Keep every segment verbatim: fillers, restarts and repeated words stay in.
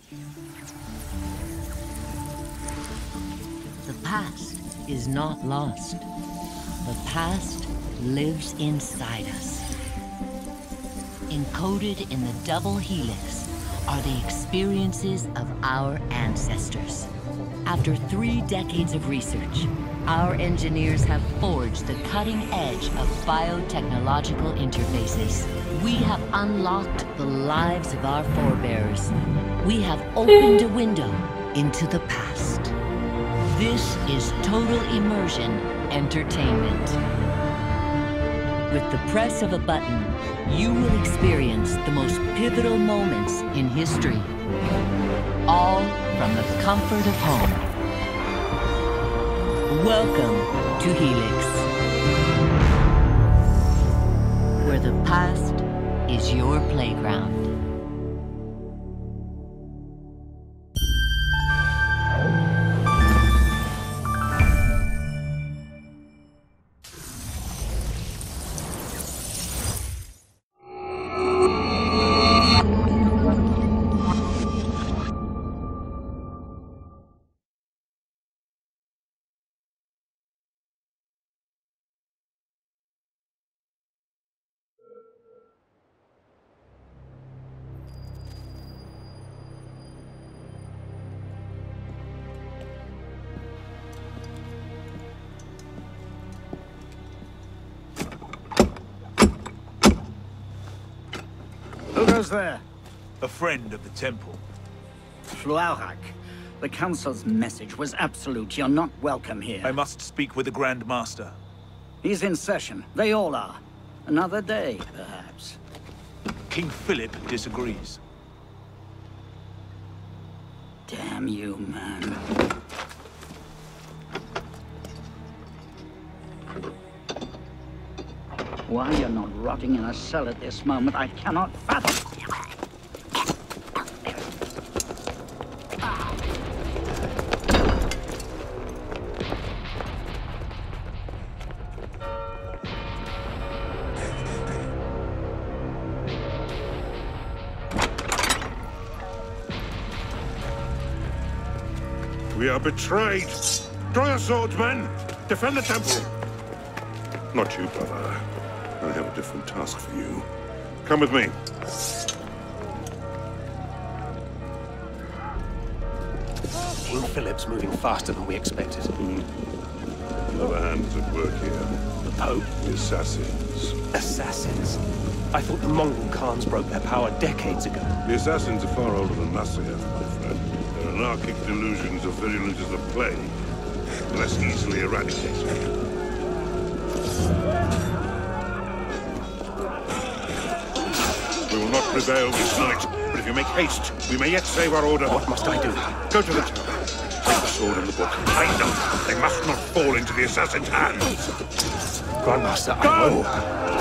The past is not lost. The past lives inside us. Encoded in the double helix are the experiences of our ancestors. After three decades of research, our engineers have forged the cutting edge of biotechnological interfaces. We have unlocked the lives of our forebears. We have opened a window into the past. This is total immersion entertainment. With the press of a button, you will experience the most pivotal moments in history. All from the comfort of home. Welcome to Helix, where the past is your playground. Who goes there? A friend of the temple. Fluaurak. The Council's message was absolute. You're not welcome here. I must speak with the Grand Master. He's in session. They all are. Another day, perhaps. King Philip disagrees. Damn you, man. Why you're not rotting in a cell at this moment, I cannot fathom. We are betrayed! Draw your swords, men! Defend the temple! Not you, brother. I have a different task for you. Come with me. King Philip's moving faster than we expected. Mm. Another hand is at work here. The Pope? The assassins. Assassins? I thought the Mongol Khans broke their power decades ago. The assassins are far older than Nasir, my friend. Their anarchic delusions are virulent as the plague, less easily eradicated. We will not prevail this night, but if you make haste, we may yet save our order. What must I do? Go to the tower. Take the sword and the book. Find them. They must not fall into the assassin's hands. Grandmaster, I Go! will.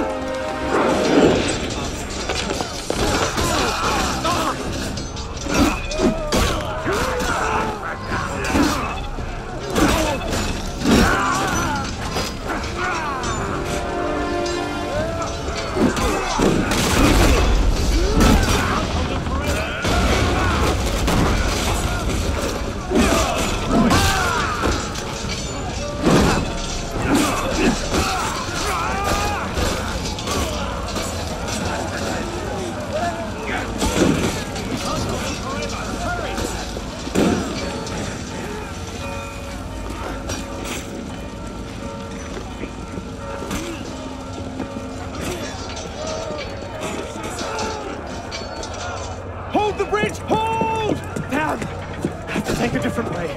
Take a different way.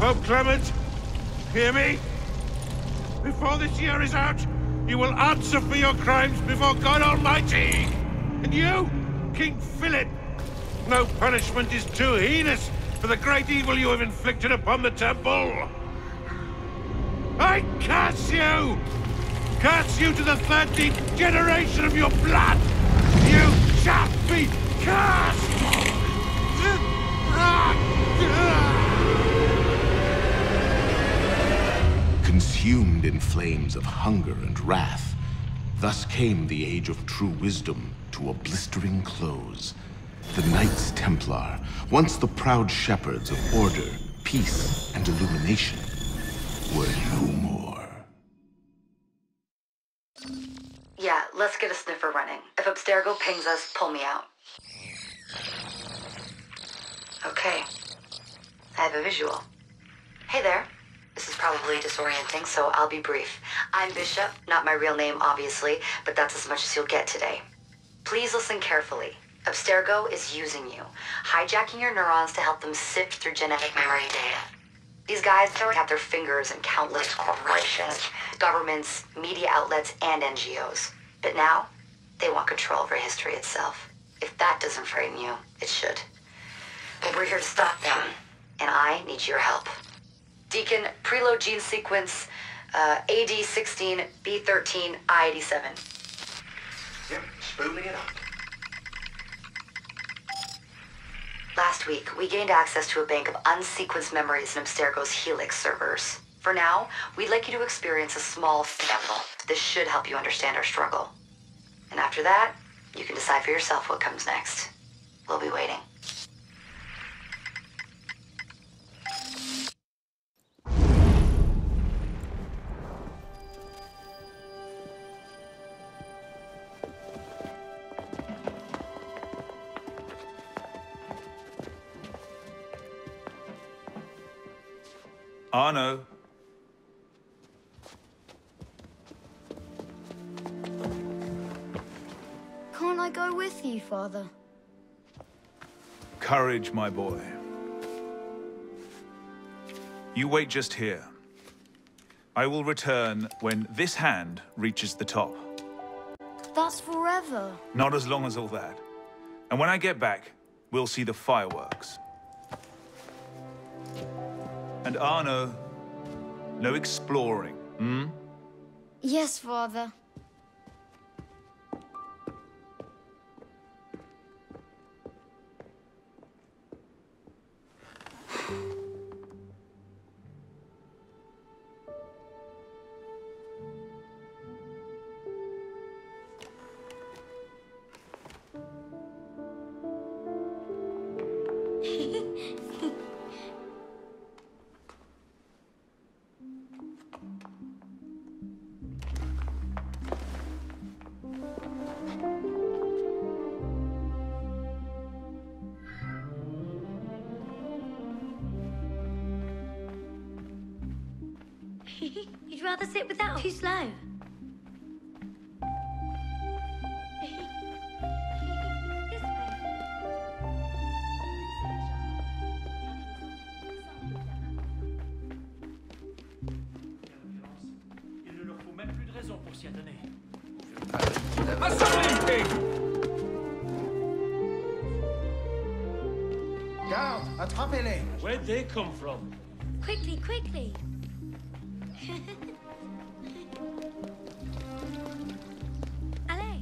Pope Clement, hear me? Before this year is out, you will answer for your crimes before God Almighty! And you, King Philip, no punishment is too heinous for the great evil you have inflicted upon the temple! I curse you! Curse you to the thirteenth generation of your blood! You shall be cursed! Consumed in flames of hunger and wrath, thus came the age of true wisdom to a blistering close. The Knights Templar, once the proud shepherds of order, peace, and illumination, were no more. Yeah, let's get a sniffer running. If Abstergo pings us, pull me out. Okay. I have a visual. Hey there. This is probably disorienting, so I'll be brief. I'm Bishop, not my real name, obviously, but that's as much as you'll get today. Please listen carefully. Abstergo is using you, hijacking your neurons to help them sift through genetic memory data. These guys have their fingers in countless corporations, governments, media outlets, and N G Os. But now, they want control over history itself. If that doesn't frighten you, it should. But we're here to stop them, and I need your help. Deacon, preload gene sequence uh, A D sixteen B thirteen I eighty-seven. Yep, spooling it up. Last week, we gained access to a bank of unsequenced memories in Abstergo's Helix servers. For now, we'd like you to experience a small sample. This should help you understand our struggle. And after that, you can decide for yourself what comes next. We'll be waiting. Arno. Can't I go with you, Father? Courage, my boy. You wait just here. I will return when this hand reaches the top. That's forever. Not as long as all that. And when I get back, we'll see the fireworks. And Arno, no exploring, hmm? Yes, Father. You'd rather sit without? Too slow. This way. Il ne leur faut même plus de raison pour s'y adonner. Assemblez! Garde, attrapez-les! Where'd they come from? Quickly, quickly. Allez.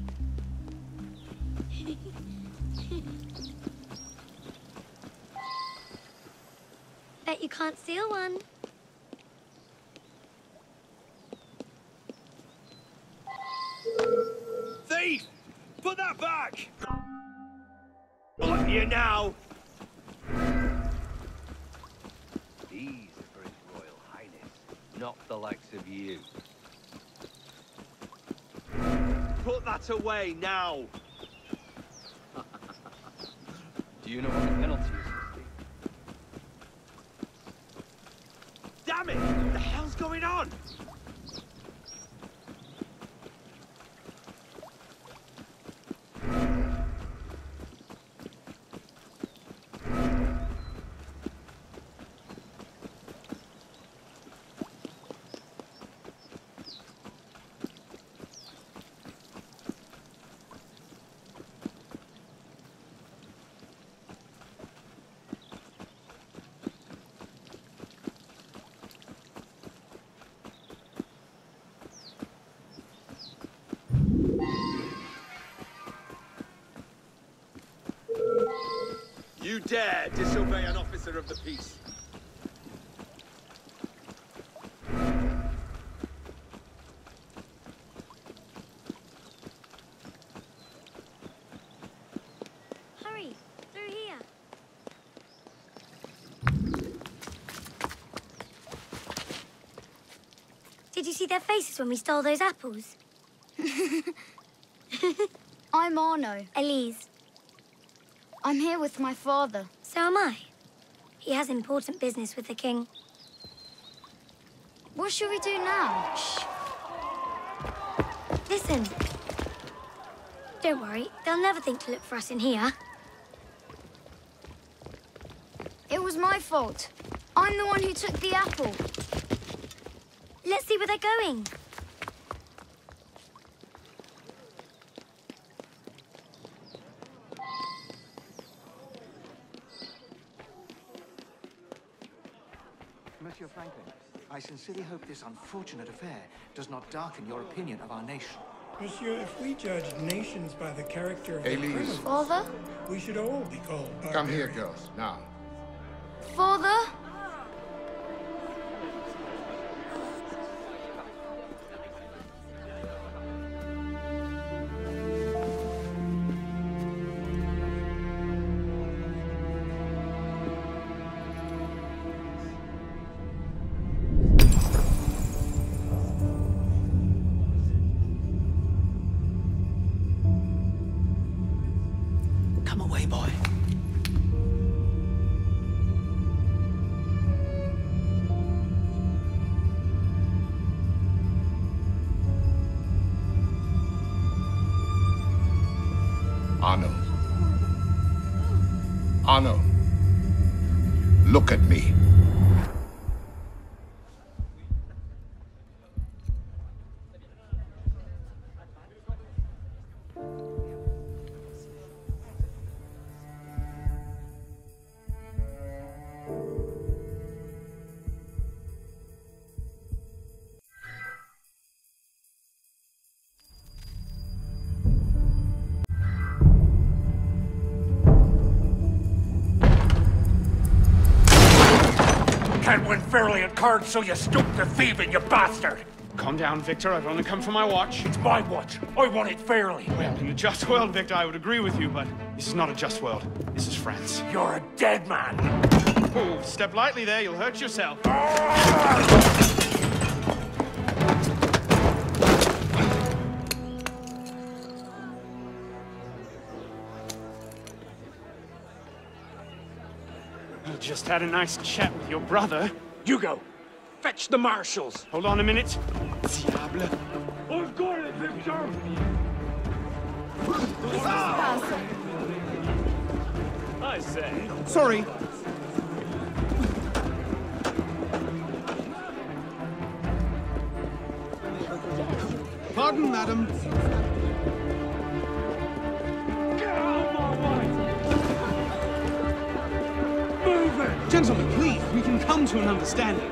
Bet you can't steal one. Thief! Put that back! On you now! These are for His Royal Highness, not the likes of you. Put that away now! Do you know what the penalty is, Steve? Damn it! What the hell's going on? You dare disobey an officer of the peace? Hurry, through here. Did you see their faces when we stole those apples? I'm Arno. Elise. I'm here with my father. So am I. He has important business with the king. What should we do now? Shh. Listen. Don't worry, they'll never think to look for us in here. It was my fault. I'm the one who took the apple. Let's see where they're going. Monsieur Franklin, I sincerely hope this unfortunate affair does not darken your opinion of our nation. Monsieur, if we judged nations by the character of Elise. the criminals, Father? we should all be called barbarians. Come here, girls, now. Father? Come away, boy. Arno. Arno. Look at me. Can't win fairly at cards, so you stoop to thieving, you bastard! Calm down, Victor. I've only come for my watch. It's my watch. I want it fairly. Well, in a just world, Victor, I would agree with you, but this is not a just world. This is France. You're a dead man. Oh, step lightly there. You'll hurt yourself. I just had a nice chat with your brother. Hugo, fetch the marshals. Hold on a minute. Diable. I've got it, Victor! I say. Sorry. Pardon, madam. Get out of my way! Move it! Gentlemen, please, we can come to an understanding.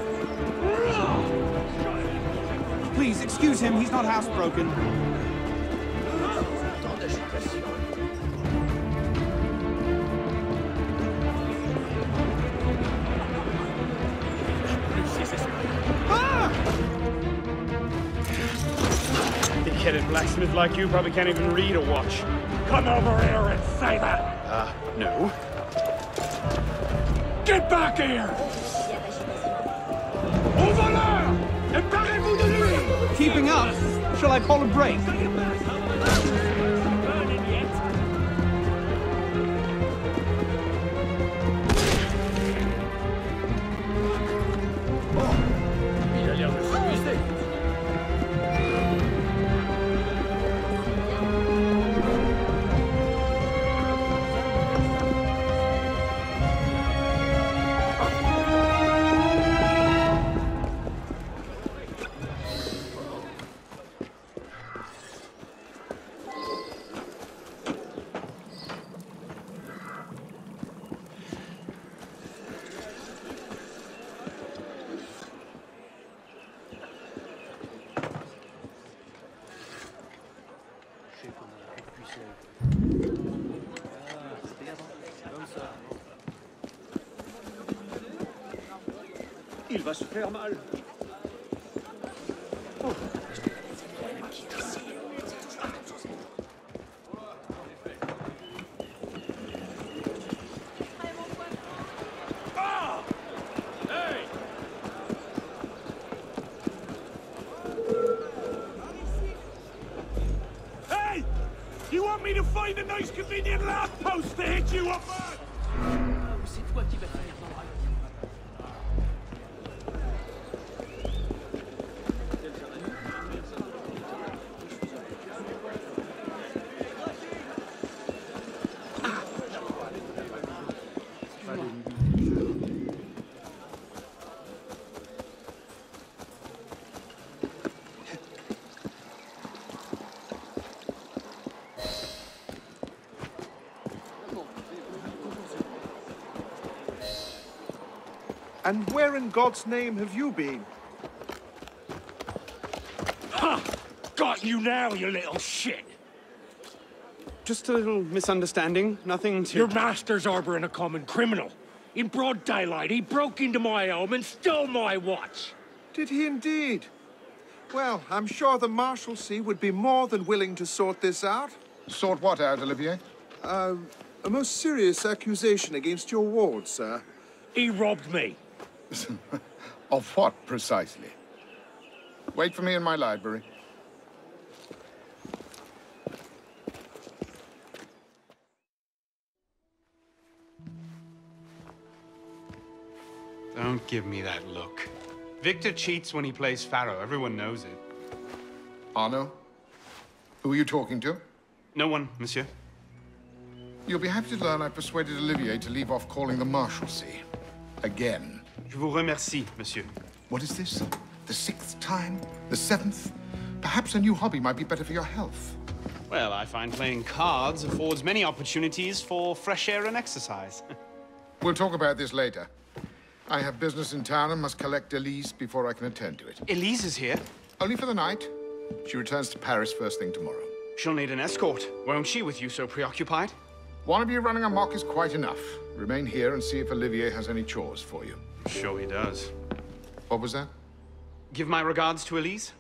Please, excuse him, he's not housebroken. Ah! Big-headed blacksmith like you probably can't even read a watch. Come over here and say that! Uh, no. Get back here! Over there! Embarquez-vous de lui! Keeping up? Shall I call a break? Il a l'air de s'amuser. Il va se faire mal. Oh. Hey! You want me to find a nice convenient lamp post to hit you up on? C'est toi qui vas finir dans la... And where in God's name have you been? Ha! Got you now, you little shit! Just a little misunderstanding, nothing to... Your master's harboring a common criminal. In broad daylight, he broke into my home and stole my watch. Did he indeed? Well, I'm sure the Marshalsea would be more than willing to sort this out. Sort what out, Olivier? Uh, a most serious accusation against your ward, sir. He robbed me. Of what, precisely? Wait for me in my library. Don't give me that look. Victor cheats when he plays Pharaoh. Everyone knows it. Arno? Who are you talking to? No one, monsieur. You'll be happy to learn I persuaded Olivier to leave off calling the Marshalsea. Again. Je vous remercie, monsieur. What is this? The sixth time? The seventh? Perhaps a new hobby might be better for your health. Well, I find playing cards affords many opportunities for fresh air and exercise. We'll talk about this later. I have business in town and must collect Elise before I can attend to it. Elise is here? Only for the night. She returns to Paris first thing tomorrow. She'll need an escort, won't she, with you so preoccupied? One of you running amok is quite enough. Remain here and see if Olivier has any chores for you. Sure he does. What was that? Give my regards to Elise.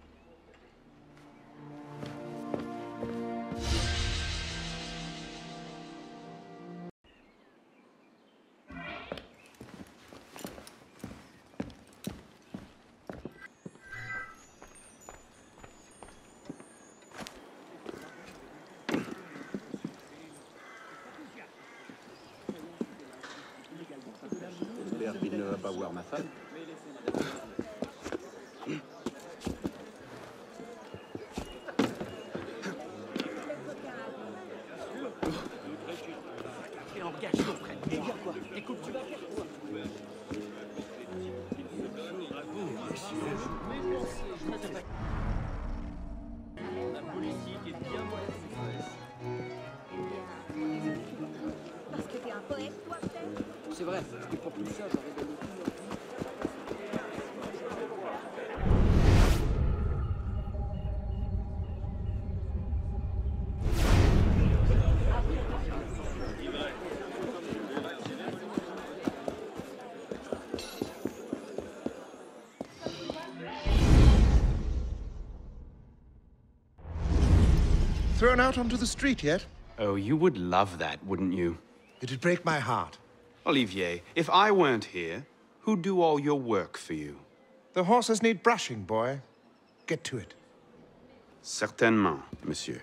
J'espère qu'il ne va pas voir ma femme. C'est vrai, et pour tout ça, j'aurais donné tout. Thrown out onto the street yet? Oh, you would love that, wouldn't you? It'd break my heart. Olivier, if I weren't here, who'd do all your work for you? The horses need brushing, boy. Get to it. Certainement, monsieur.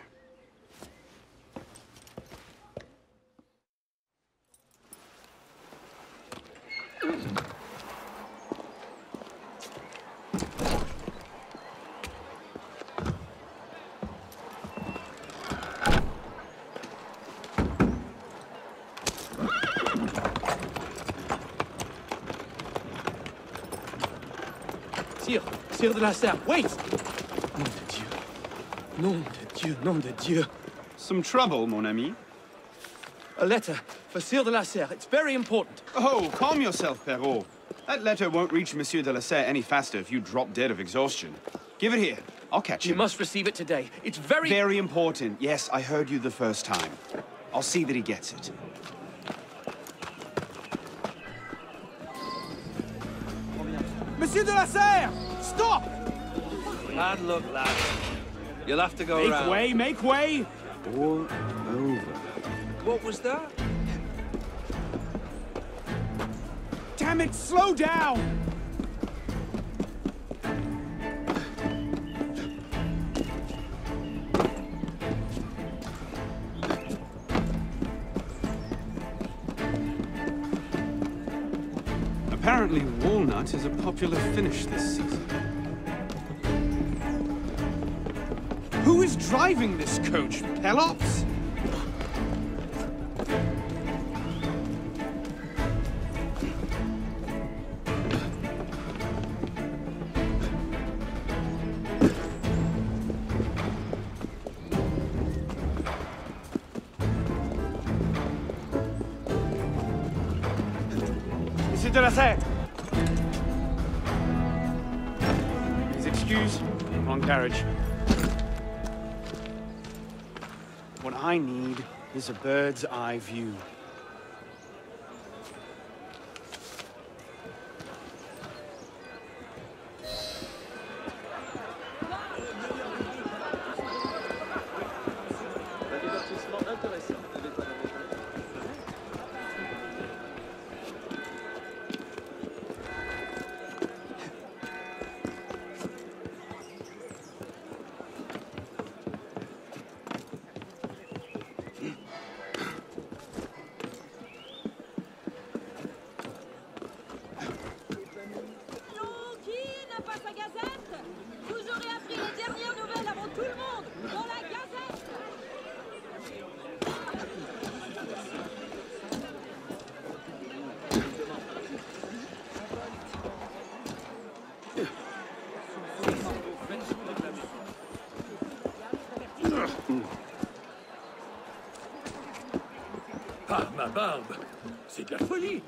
Sire, Sire de la Serre, wait! Nom de Dieu. Nom de Dieu, nom de Dieu. Some trouble, mon ami? A letter for Sire de la Serre. It's very important. Oh, calm yourself, Perrault. That letter won't reach Monsieur de la Serre any faster if you drop dead of exhaustion. Give it here. I'll catch You him. must receive it today. It's very... Very important. Yes, I heard you the first time. I'll see that he gets it. Monsieur de la Serre! Stop! Bad luck, lad. You'll have to go make around. Make way, make way! Or over. What was that? Damn it, slow down! Apparently, walnut is a popular finish this season. Who is driving this coach, Pelops? Monsieur de la Serre! Please excuse, wrong carriage. What I need is a bird's eye view. Ah, ma barbe! C'est de la folie!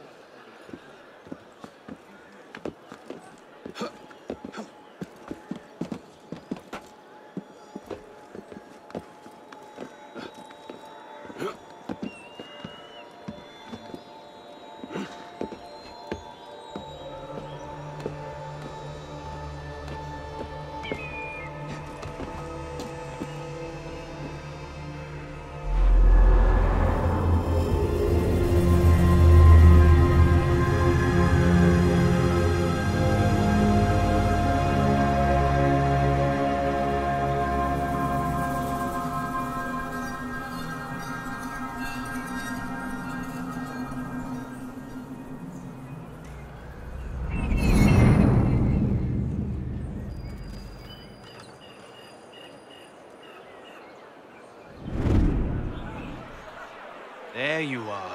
There you are.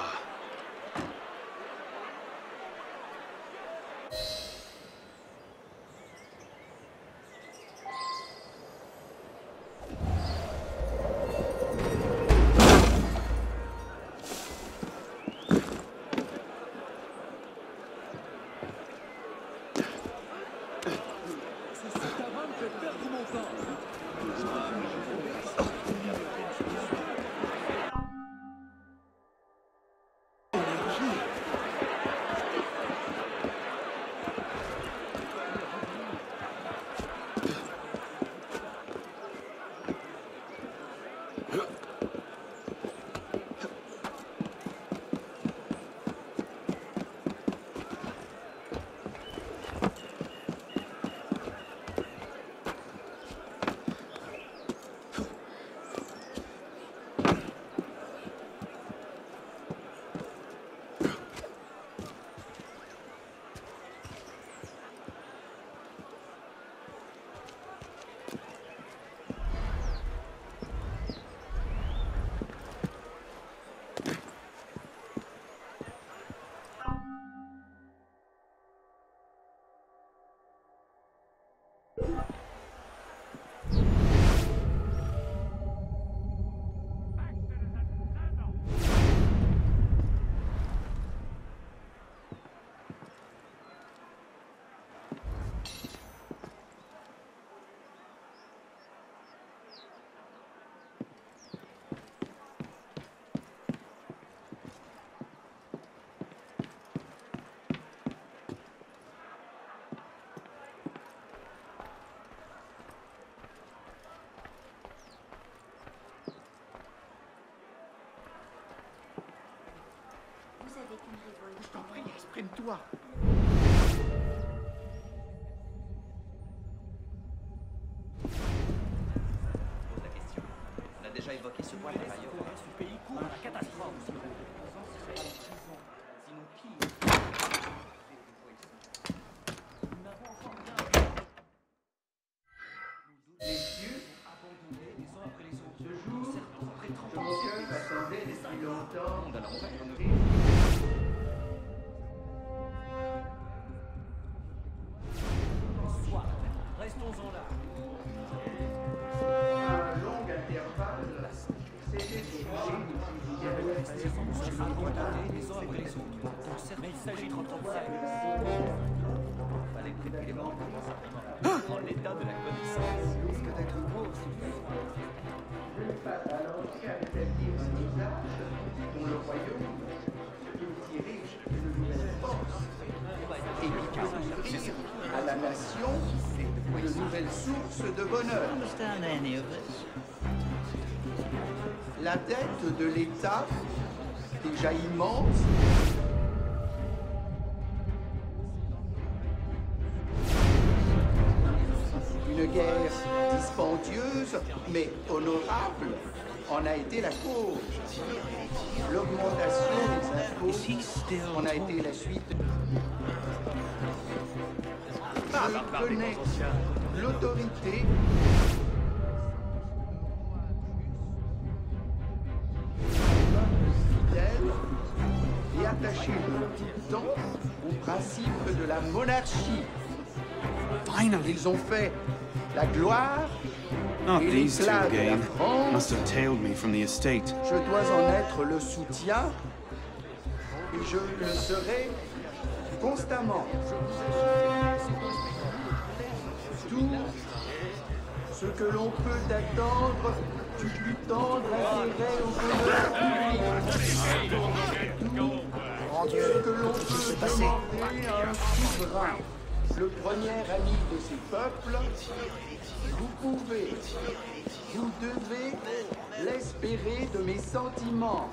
Je t'en prie, exprime-toi. Pose la question. On a déjà évoqué ce point par ailleurs. Ce pays court à la catastrophe. Sinon pire. Nous n'avons encore rien. Les cieux sont abandonnés les uns après les autres. Ce jour, Après trente je ans, mon cœur attendait depuis longtemps. Soit, restons-en là. Un long intervalle s'était Abandonnés les uns après les autres. Pour certains, il s'agit de trente-cinq. Fallait traiter les banques en l'état de la connaissance. risque d'être beau aussi. Je ne passe alors qu'à rétablir un usage dont le royaume, qui est riche de nouvelles forces, et qui peut ouvrir à la nation de nouvelles sources de bonheur. La dette de l'État, déjà immense, une guerre dispendieuse mais honorable en a été la cause. L'augmentation des impôts en a été la suite. Je connais l'autorité fidèle et attachée de temps au principe de la monarchie. Ils ont fait la gloire Not et these two l'éclat de la again. France. Must have tailed me from the estate. Je dois en être le soutien et je le serai constamment. Tout ce que l'on peut attendre du plus tendre intérêt au bonheur public. Tout ce que l'on peut demander à un souverain, le premier ami de ces peuples, vous pouvez, vous devez l'espérer de mes sentiments.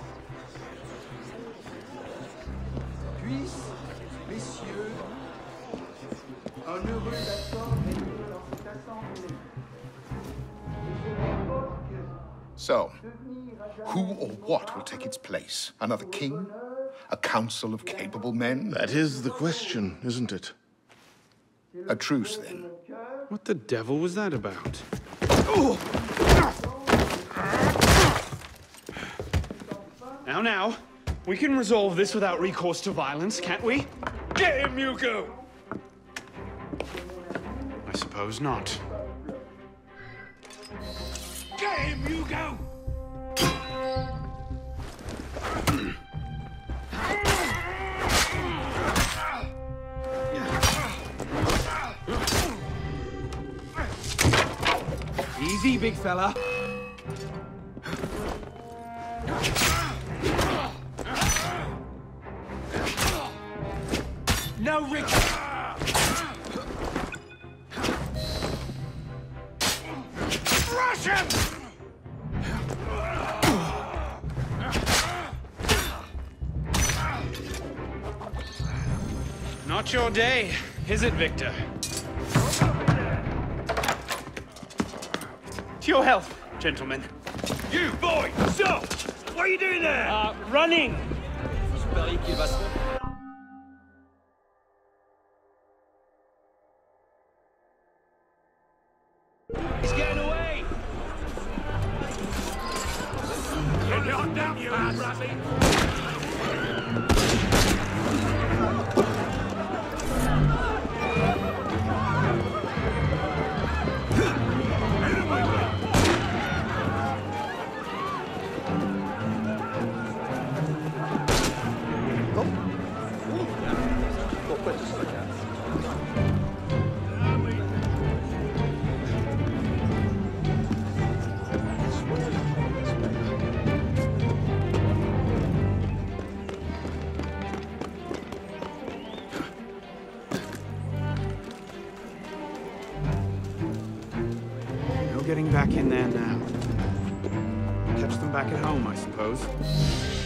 Puisse, messieurs, un heureux accord régner dans cette assemblée. So, who or what will take its place? Another king? A council of capable men? That is the question, isn't it? A truce, then. What the devil was that about? Now, now, we can resolve this without recourse to violence, can't we? Get him, Hugo! I suppose not. Get him, Hugo! Easy, big fella. No, Rick. Rush him! Not your day, is it, Victor? To your health, gentlemen. You, boy! Stop! What are you doing there? Uh, running! Je parie qu'il va se... He's getting away! Get knocked down, you rabbit! Pourquoi tu serais là? No getting back in there now. Catch them back at home, I suppose.